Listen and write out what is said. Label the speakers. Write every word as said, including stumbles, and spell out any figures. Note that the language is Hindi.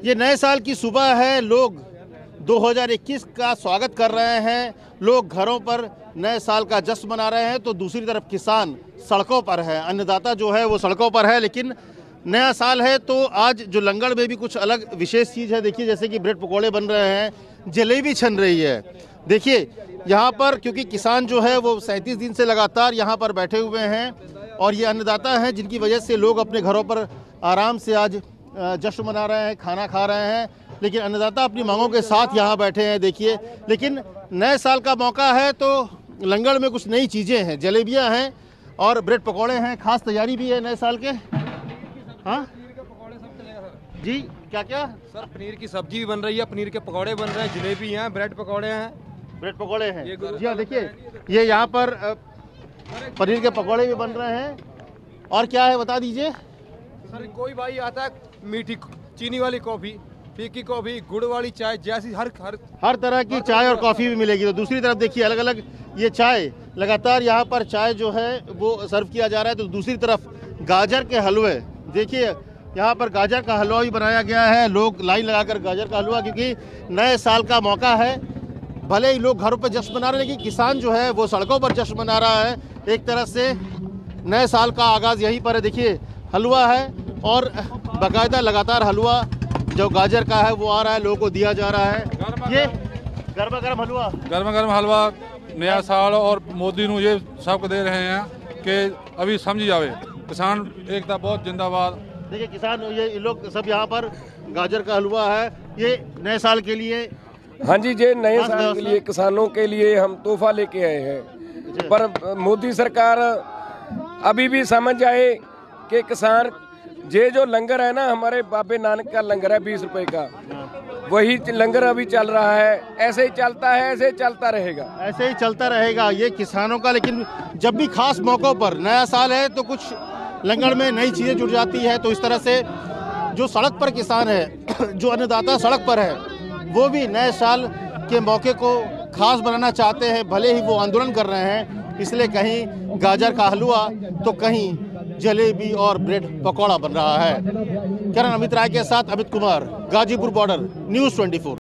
Speaker 1: ये नए साल की सुबह है, लोग दो हज़ार इक्कीस का स्वागत कर रहे हैं, लोग घरों पर नए साल का जश्न मना रहे हैं, तो दूसरी तरफ किसान सड़कों पर है, अन्नदाता जो है वो सड़कों पर है। लेकिन नया साल है तो आज जो लंगड़ में भी कुछ अलग विशेष चीज़ है। देखिए, जैसे कि ब्रेड पकौड़े बन रहे हैं, जलेबी छन रही है। देखिए यहाँ पर, क्योंकि किसान जो है वो सैंतीस दिन से लगातार यहाँ पर बैठे हुए हैं और ये अन्नदाता हैं जिनकी वजह से लोग अपने घरों पर आराम से आज जश्न मना रहे हैं, खाना खा रहे हैं। लेकिन अन्नदाता अपनी मांगों के साथ यहाँ बैठे हैं। देखिए, लेकिन नए साल का मौका है तो लंगड़ में कुछ नई चीज़ें हैं, जलेबियाँ हैं और ब्रेड पकौड़े हैं। खास तैयारी भी है नए साल के। हाँ जी, क्या क्या
Speaker 2: सर? पनीर की सब्जी भी बन रही है, पनीर के पकौड़े बन रहे हैं, जलेबी हैं, ब्रेड पकौड़े हैं।
Speaker 1: ब्रेड पकौड़े हैं जी हाँ। देखिए, ये यहाँ पर पनीर के पकौड़े भी बन रहे हैं। और क्या है बता दीजिए
Speaker 2: सर? कोई भाई आता है, मीठी चीनी वाली कॉफ़ी, फीकी कॉफ़ी, गुड़ वाली चाय, जैसी हर हर
Speaker 1: हर तरह की चाय और कॉफ़ी भी मिलेगी। तो दूसरी तरफ देखिए, अलग अलग ये चाय, लगातार यहाँ पर चाय जो है वो सर्व किया जा रहा है। तो दूसरी तरफ गाजर के हलवे, देखिए यहाँ पर गाजर का हलवा भी बनाया गया है। लोग लाइन लगाकर गाजर का हलवा, क्योंकि नए साल का मौका है। भले ही लोग घरों पर जश्न मना रहे हैं, लेकिन किसान जो है वो सड़कों पर जश्न मना रहा है। एक तरह से नए साल का आगाज़ यहीं पर है। देखिए, हलवा है और बाकायदा लगातार हलवा जो गाजर का है वो आ रहा है, लोगों को दिया जा रहा है। ये गर्मा गर्म हलवा,
Speaker 3: गर्मा गर्म हलवा नया साल और मोदी नू ये सबको दे रहे हैं कि अभी समझ जावे, किसान एकता बहुत जिंदाबाद।
Speaker 1: देखिए, किसान ये लोग सब यहाँ पर गाजर का हलवा है, ये नए साल के लिए।
Speaker 4: हाँ जी, ये नए साल के लिए किसानों के लिए हम तोहफा लेके आए हैं। पर मोदी सरकार अभी भी समझ जाए कि किसान, ये जो लंगर है ना, हमारे बाबे नानक का लंगर है बीस रुपए का, वही लंगर अभी चल रहा है। ऐसे ही चलता है, ऐसे ही चलता रहेगा,
Speaker 1: ऐसे ही चलता रहेगा ये किसानों का। लेकिन जब भी खास मौकों पर, नया साल है तो कुछ लंगर में नई चीज़ें जुड़ जाती है। तो इस तरह से जो सड़क पर किसान है, जो अन्नदाता सड़क पर है, वो भी नए साल के मौके को खास बनाना चाहते हैं। भले ही वो आंदोलन कर रहे हैं, इसलिए कहीं गाजर का हलवा तो कहीं जलेबी और ब्रेड पकौड़ा बन रहा है। किरण अमित राय के साथ अमित कुमार, गाजीपुर बॉर्डर, न्यूज़ चौबीस।